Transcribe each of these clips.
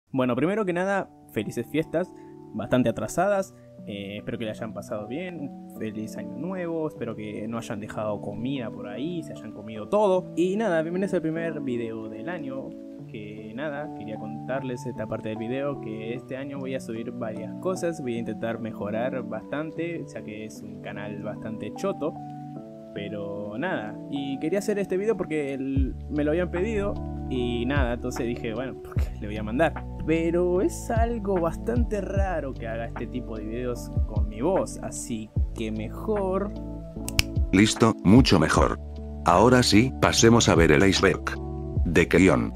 Bueno, primero que nada, felices fiestas, bastante atrasadas. Espero que le hayan pasado bien. Un feliz año nuevo. Espero que no hayan dejado comida por ahí, se hayan comido todo. Y nada, bienvenidos al primer video del año. Que nada, quería contarles esta parte del video, que este año voy a subir varias cosas. Voy a intentar mejorar bastante, ya que es un canal bastante choto. Pero nada, y quería hacer este video porque me lo habían pedido. Y nada, entonces dije, bueno, porque le voy a mandar. Pero es algo bastante raro que haga este tipo de videos con mi voz, así que mejor... Listo, mucho mejor. Ahora sí, pasemos a ver el iceberg de Keion.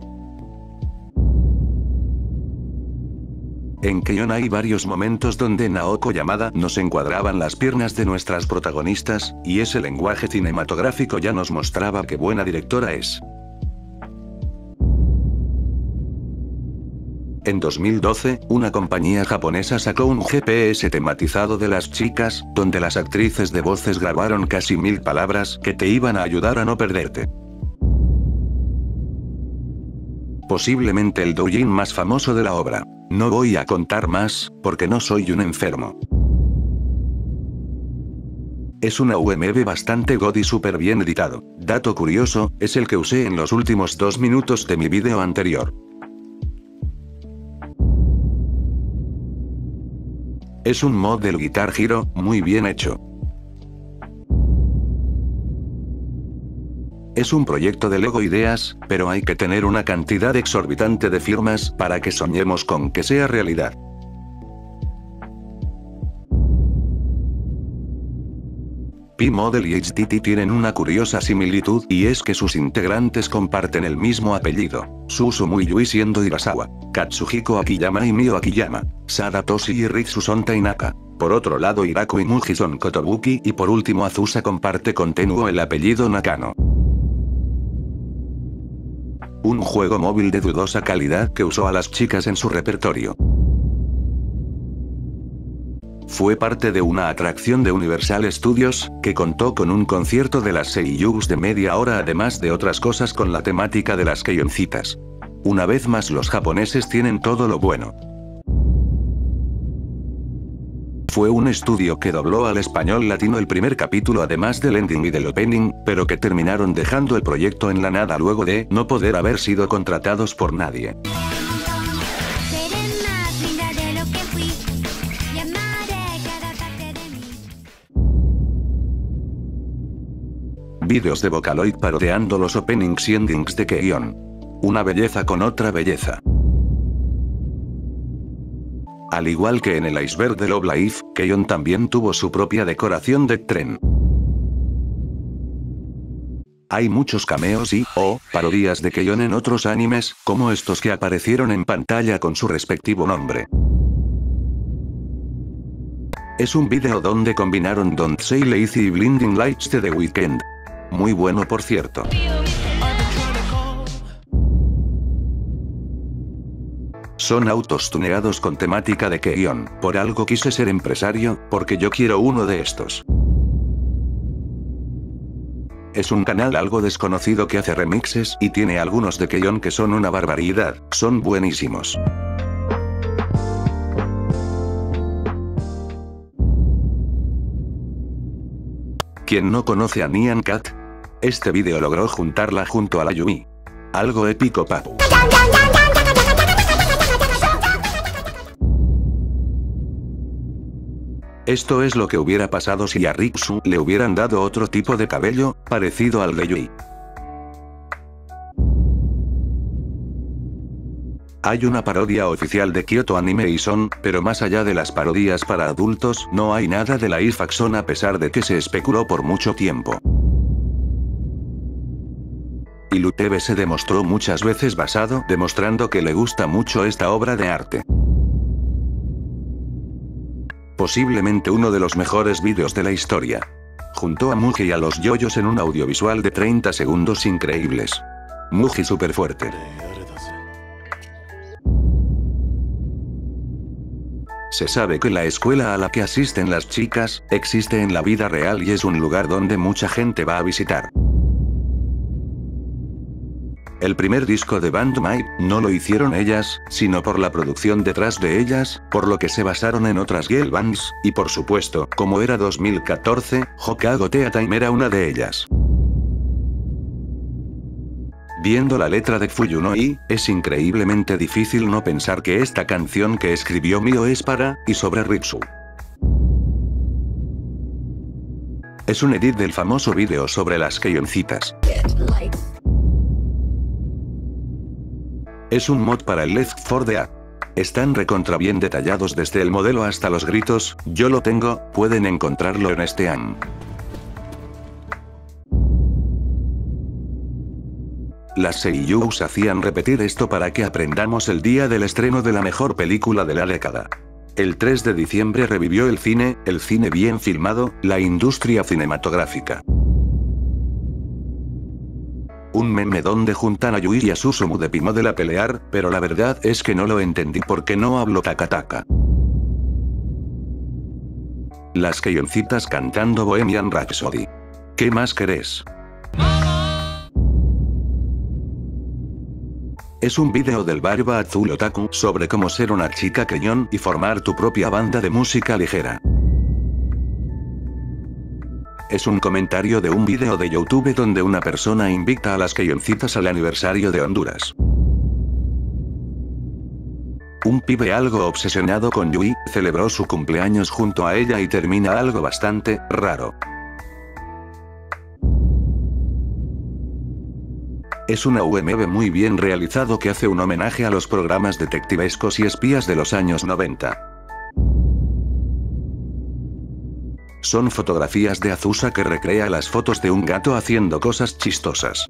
En Keion hay varios momentos donde Naoko Yamada nos encuadraban las piernas de nuestras protagonistas, y ese lenguaje cinematográfico ya nos mostraba qué buena directora es. En 2012, una compañía japonesa sacó un GPS tematizado de las chicas, donde las actrices de voces grabaron casi 1000 palabras que te iban a ayudar a no perderte. Posiblemente el doujin más famoso de la obra. No voy a contar más, porque no soy un enfermo. Es una UMV bastante god y súper bien editado. Dato curioso, es el que usé en los últimos 2 minutos de mi vídeo anterior. Es un mod del Guitar Hero, muy bien hecho. Es un proyecto de Lego Ideas, pero hay que tener una cantidad exorbitante de firmas para que soñemos con que sea realidad. P-Model y HTT tienen una curiosa similitud, y es que sus integrantes comparten el mismo apellido. Susumu y Yui siendo Hirasawa, Katsuhiko Akiyama y Mio Akiyama, Sada Toshi y Ritsu son Tainaka. Por otro lado Hirako y Muji son Kotobuki, y por último Azusa comparte con Tenuo el apellido Nakano. Un juego móvil de dudosa calidad que usó a las chicas en su repertorio. Fue parte de una atracción de Universal Studios, que contó con un concierto de las seiyūs de media hora además de otras cosas con la temática de las keioncitas. Una vez más los japoneses tienen todo lo bueno. Fue un estudio que dobló al español latino el primer capítulo además del ending y del opening, pero que terminaron dejando el proyecto en la nada luego de no poder haber sido contratados por nadie. Vídeos de Vocaloid parodiando los openings y endings de Keion. Una belleza con otra belleza. Al igual que en el iceberg de Love Live, Keion también tuvo su propia decoración de tren. Hay muchos cameos y, parodias de Keion en otros animes, como estos que aparecieron en pantalla con su respectivo nombre. Es un vídeo donde combinaron Don't Say Lazy y Blinding Lights de The Weeknd. Muy bueno por cierto. Son autos tuneados con temática de Keion. Por algo quise ser empresario, porque yo quiero uno de estos. Es un canal algo desconocido que hace remixes y tiene algunos de Keion que son una barbaridad, son buenísimos. ¿Quién no conoce a Nyan Cat? Este vídeo logró juntarla junto a la Yumi. Algo épico, papu. Esto es lo que hubiera pasado si a Ritsu le hubieran dado otro tipo de cabello, parecido al de Yui. Hay una parodia oficial de Kyoto Animation, pero más allá de las parodias para adultos, no hay nada de la live action a pesar de que se especuló por mucho tiempo. IluTV se demostró muchas veces basado, demostrando que le gusta mucho esta obra de arte. Posiblemente uno de los mejores vídeos de la historia. Juntó a Muji y a los yoyos en un audiovisual de 30 segundos increíbles. Muji super fuerte. Se sabe que la escuela a la que asisten las chicas, existe en la vida real y es un lugar donde mucha gente va a visitar. El primer disco de Band Maid, no lo hicieron ellas, sino por la producción detrás de ellas, por lo que se basaron en otras girl bands, y por supuesto, como era 2014, Hokkaido Teatime era una de ellas. Viendo la letra de Fuyu no I, es increíblemente difícil no pensar que esta canción que escribió Mio es para, y sobre Ritsu. Es un edit del famoso vídeo sobre las Keioncitas. Es un mod para el Left 4 Dead. Están recontra bien detallados desde el modelo hasta los gritos, yo lo tengo, pueden encontrarlo en este AM. Las seiyus hacían repetir esto para que aprendamos el día del estreno de la mejor película de la década. El 3 de diciembre revivió el cine bien filmado, la industria cinematográfica. Un meme donde juntan a Yui y a Susumu de P-Model a pelear, pero la verdad es que no lo entendí porque no hablo taka-taka. Las Keioncitas cantando Bohemian Rhapsody. ¿Qué más querés? Es un vídeo del Barba Azul Otaku sobre cómo ser una chica Keion y formar tu propia banda de música ligera. Es un comentario de un vídeo de YouTube donde una persona invita a las Keioncitas al aniversario de Honduras. Un pibe algo obsesionado con Yui, celebró su cumpleaños junto a ella y termina algo bastante raro. Es una UMV muy bien realizado que hace un homenaje a los programas detectivescos y espías de los años 90. Son fotografías de Azusa que recrea las fotos de un gato haciendo cosas chistosas.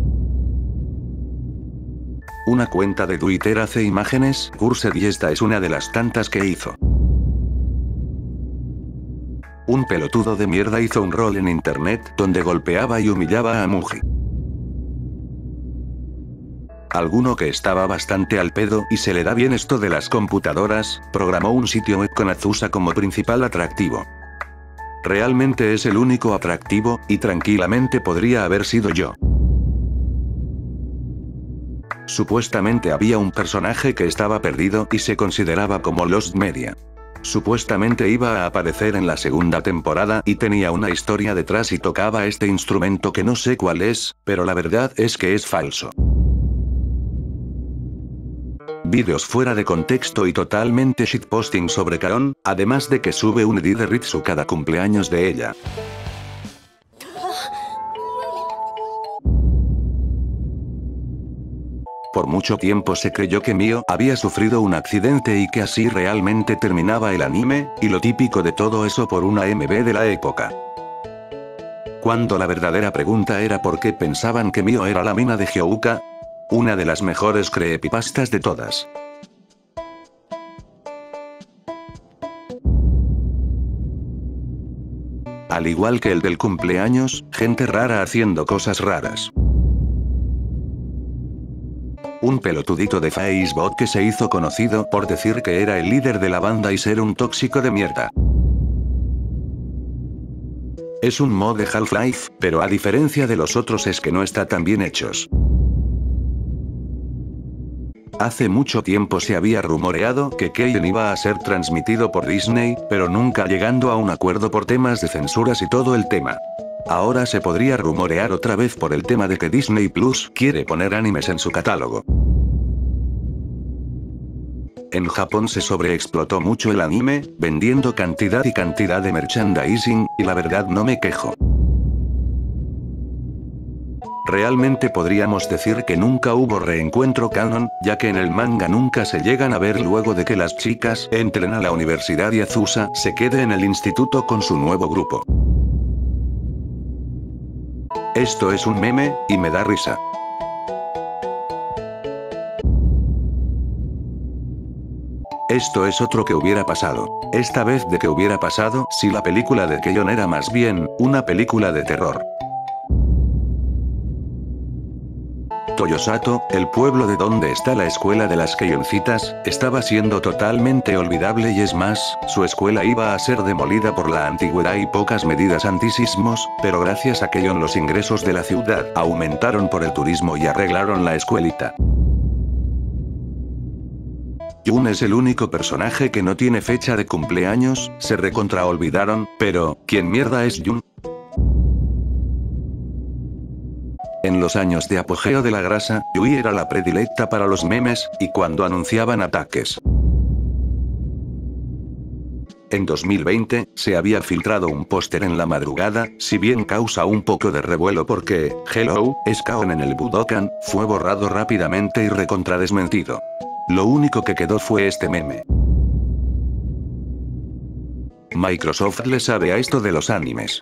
Una cuenta de Twitter hace imágenes, Cursed, y esta es una de las tantas que hizo. Un pelotudo de mierda hizo un rol en internet donde golpeaba y humillaba a Muji. Alguno que estaba bastante al pedo y se le da bien esto de las computadoras, programó un sitio web con Azusa como principal atractivo. Realmente es el único atractivo, y tranquilamente podría haber sido yo. Supuestamente había un personaje que estaba perdido y se consideraba como Lost Media. Supuestamente iba a aparecer en la segunda temporada y tenía una historia detrás y tocaba este instrumento que no sé cuál es, pero la verdad es que es falso. Vídeos fuera de contexto y totalmente shitposting sobre Kaon, además de que sube un edit de Ritsu cada cumpleaños de ella. Por mucho tiempo se creyó que Mio había sufrido un accidente y que así realmente terminaba el anime, y lo típico de todo eso por una MV de la época. Cuando la verdadera pregunta era por qué pensaban que Mio era la mina de Hyouka. Una de las mejores creepypastas de todas. Al igual que el del cumpleaños, gente rara haciendo cosas raras. Un pelotudito de Facebook que se hizo conocido por decir que era el líder de la banda y ser un tóxico de mierda. Es un mod de Half-Life, pero a diferencia de los otros es que no está tan bien hechos. Hace mucho tiempo se había rumoreado que Keion iba a ser transmitido por Disney, pero nunca llegando a un acuerdo por temas de censuras y todo el tema. Ahora se podría rumorear otra vez por el tema de que Disney Plus quiere poner animes en su catálogo. En Japón se sobreexplotó mucho el anime, vendiendo cantidad y cantidad de merchandising, y la verdad no me quejo. Realmente podríamos decir que nunca hubo reencuentro canon, ya que en el manga nunca se llegan a ver luego de que las chicas entren a la universidad y Azusa se quede en el instituto con su nuevo grupo. Esto es un meme, y me da risa. Esto es otro que hubiera pasado. Esta vez de que hubiera pasado si la película de Keion era más bien una película de terror. Toyosato, el pueblo de donde está la escuela de las Keioncitas, estaba siendo totalmente olvidable y es más, su escuela iba a ser demolida por la antigüedad y pocas medidas antisismos, pero gracias a Keion los ingresos de la ciudad aumentaron por el turismo y arreglaron la escuelita. Jun es el único personaje que no tiene fecha de cumpleaños, se recontra olvidaron, pero, ¿quién mierda es Jun? En los años de apogeo de la grasa, Yui era la predilecta para los memes, y cuando anunciaban ataques. En 2020, se había filtrado un póster en la madrugada, si bien causa un poco de revuelo porque, hello, es Kaon en el Budokan, fue borrado rápidamente y recontradesmentido. Lo único que quedó fue este meme. Microsoft le sabe a esto de los animes.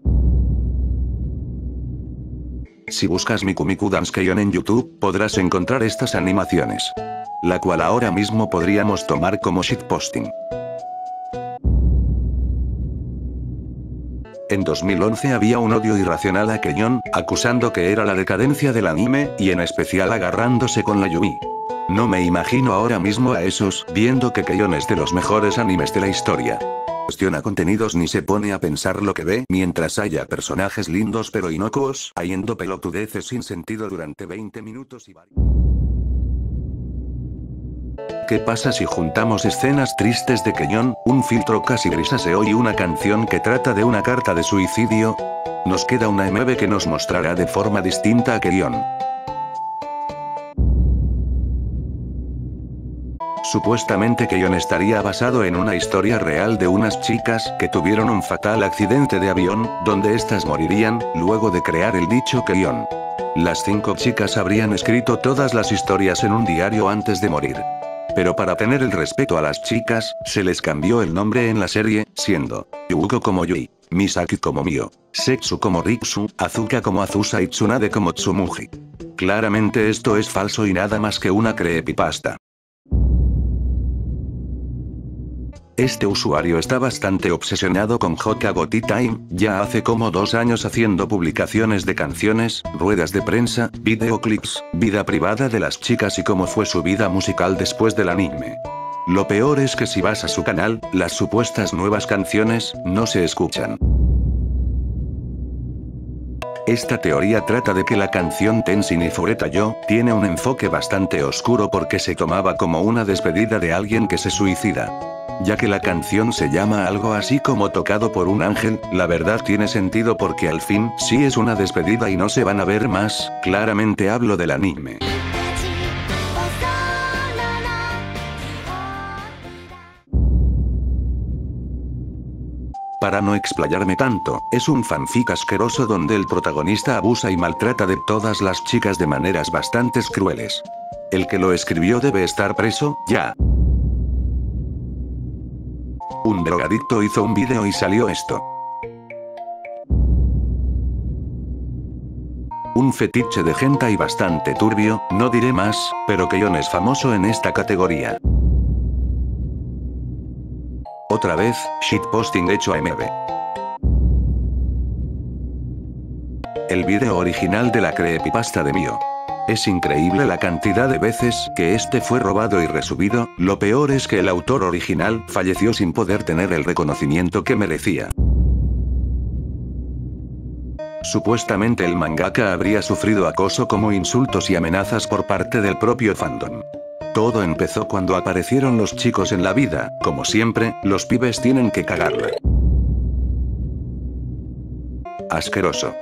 Si buscas Miku Miku Dance Keion en YouTube, podrás encontrar estas animaciones. La cual ahora mismo podríamos tomar como shitposting. En 2011 había un odio irracional a Keion, acusando que era la decadencia del anime, y en especial agarrándose con la Yui. No me imagino ahora mismo a esos, viendo que Keion es de los mejores animes de la historia. Cuestiona contenidos ni se pone a pensar lo que ve, mientras haya personajes lindos pero inocuos, haciendo pelotudeces sin sentido durante 20 minutos y ¿Qué pasa si juntamos escenas tristes de Keion, un filtro casi grisáceo y una canción que trata de una carta de suicidio? Nos queda una MV que nos mostrará de forma distinta a Keion. Supuestamente Keion estaría basado en una historia real de unas chicas que tuvieron un fatal accidente de avión, donde estas morirían, luego de crear el dicho Keion. Las 5 chicas habrían escrito todas las historias en un diario antes de morir. Pero para tener el respeto a las chicas, se les cambió el nombre en la serie, siendo Yuko como Yui, Misaki como Mio, Setsu como Riksu, Azuka como Azusa y Tsunade como Tsumugi. Claramente esto es falso y nada más que una creepypasta. Este usuario está bastante obsesionado con Hokagoti Time, ya hace como 2 años haciendo publicaciones de canciones, ruedas de prensa, videoclips, vida privada de las chicas y cómo fue su vida musical después del anime. Lo peor es que si vas a su canal, las supuestas nuevas canciones, no se escuchan. Esta teoría trata de que la canción Tenshin y Fureta Yo, tiene un enfoque bastante oscuro porque se tomaba como una despedida de alguien que se suicida. Ya que la canción se llama algo así como tocado por un ángel, la verdad tiene sentido porque al fin, sí es una despedida y no se van a ver más, claramente hablo del anime. Para no explayarme tanto, es un fanfic asqueroso donde el protagonista abusa y maltrata de todas las chicas de maneras bastante crueles. El que lo escribió debe estar preso, ya. Un drogadicto hizo un vídeo y salió esto. Un fetiche de hentai bastante turbio, no diré más, pero Keion es famoso en esta categoría. Otra vez, shitposting hecho a MV. El vídeo original de la creepypasta de Mio. Es increíble la cantidad de veces que este fue robado y resubido, lo peor es que el autor original falleció sin poder tener el reconocimiento que merecía. Supuestamente el mangaka habría sufrido acoso como insultos y amenazas por parte del propio fandom. Todo empezó cuando aparecieron los chicos en la vida, como siempre, los pibes tienen que cagarla. Asqueroso.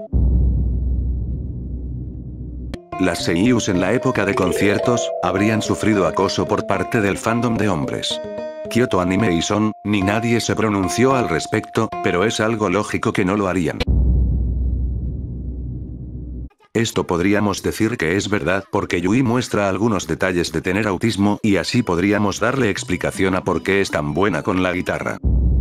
Las seiyus en la época de conciertos, habrían sufrido acoso por parte del fandom de hombres. Kyoto Anime y Son, ni nadie se pronunció al respecto, pero es algo lógico que no lo harían. Esto podríamos decir que es verdad porque Yui muestra algunos detalles de tener autismo y así podríamos darle explicación a por qué es tan buena con la guitarra.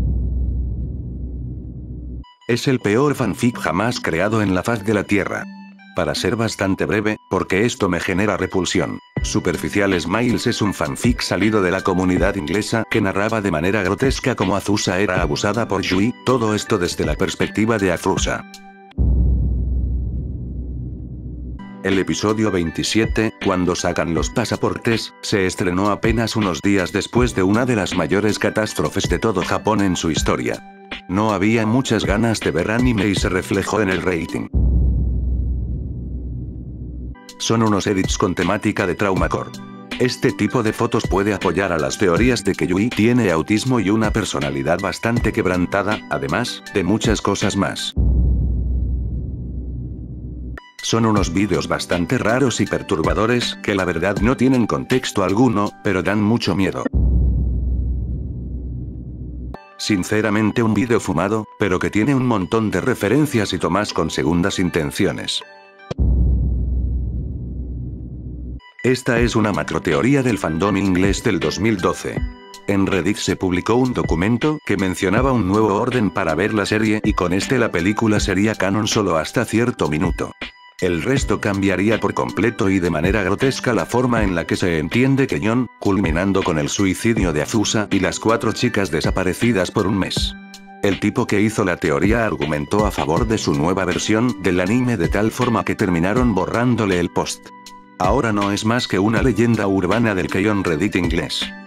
Es el peor fanfic jamás creado en la faz de la Tierra. Para ser bastante breve, porque esto me genera repulsión. Superficial Smiles es un fanfic salido de la comunidad inglesa que narraba de manera grotesca cómo Azusa era abusada por Yui, todo esto desde la perspectiva de Azusa. El episodio 27, cuando sacan los pasaportes, se estrenó apenas unos días después de una de las mayores catástrofes de todo Japón en su historia. No había muchas ganas de ver anime y se reflejó en el rating. Son unos edits con temática de traumacore. Este tipo de fotos puede apoyar a las teorías de que Yui tiene autismo y una personalidad bastante quebrantada, además de muchas cosas más. Son unos vídeos bastante raros y perturbadores que la verdad no tienen contexto alguno, pero dan mucho miedo. Sinceramente un vídeo fumado, pero que tiene un montón de referencias y tomas con segundas intenciones. Esta es una macroteoría del fandom inglés del 2012. En Reddit se publicó un documento que mencionaba un nuevo orden para ver la serie y con este la película sería canon solo hasta cierto minuto. El resto cambiaría por completo y de manera grotesca la forma en la que se entiende Keyon, culminando con el suicidio de Azusa y las 4 chicas desaparecidas por un mes. El tipo que hizo la teoría argumentó a favor de su nueva versión del anime de tal forma que terminaron borrándole el post. Ahora no es más que una leyenda urbana del Keyon Reddit inglés.